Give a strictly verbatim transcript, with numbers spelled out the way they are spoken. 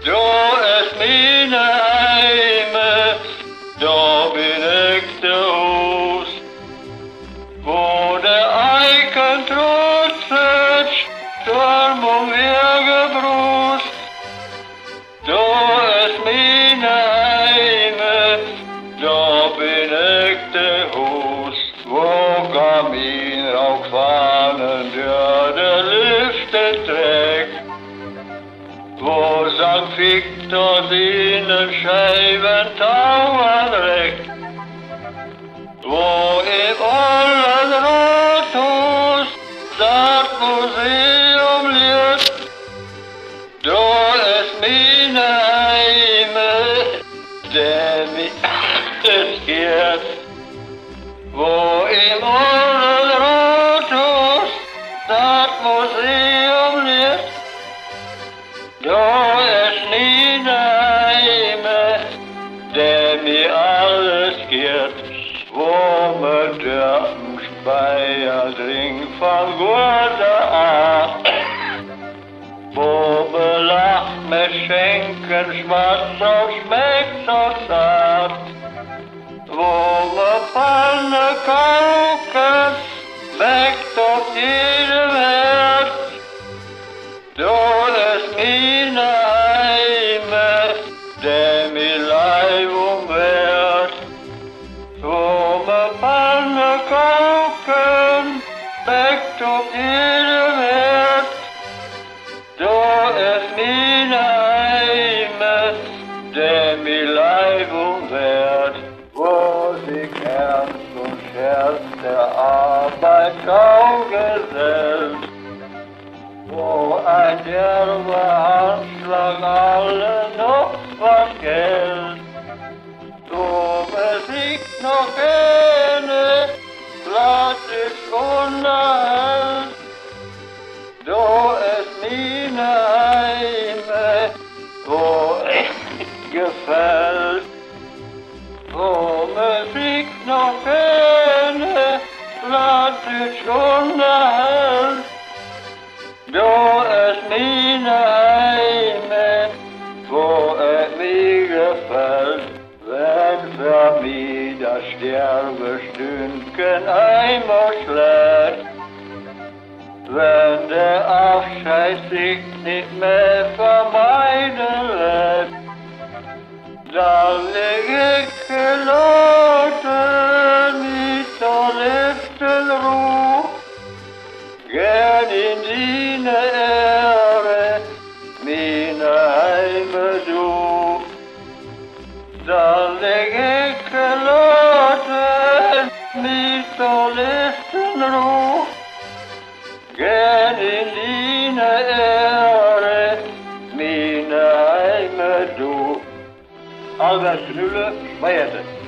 Da ist meine Heimat, da bin ich der Hus, wo der Eiken trotzet, Sturm um ihr gebrust. Da ist meine Heimat, da bin ich der Hus, wo Kamin auch Fahnen der der Lüfte trägt, wo Sankt Viktor seinen Scheibentauern reckt, wo im ollen Rathaus das Museum liegt. Da ist meine Heimat, der mich interessiert, wo im ollen Rathaus das Museum liegt. Da ist meine Heimat, der mir alles gibt, wo man dürfen Speyer trinkt von guter Art, wo man lacht mit Schenken, schwarz auch schmeckt so zart, wo man Pfanne kauken, weckt auf jedem Herz. Da ist meine Heimat, der mir Leib umwehrt, wo man Pfanne kauken, weckt auf jedem Herz. Da ist meine Heimat, der mir Leib umwehrt, wo sich Ernst und Scherz der Arbeit kaum gesellt, wo ein derber Handschlag alle noch was Geld, wo besiegt noch keine Platte unerhält. Da ist meine Heimat, wo ich gefällt, wo Musik noch keine Platte unerhält. Da ist meine Heimat, wo es mir gefällt, wenn für mich das Sterbestündchen einmal schlägt, wenn der Abscheid sich nicht mehr vermeiden lässt, dann leg ich gelassen mit der letzten Ruhe, gern in deine Ehre, meine Heimat du. Dann leg ich gelassen mit der letzten Ruhe, gern in deine Ehre, meine Heimat du. Albert Knülle, Meierte.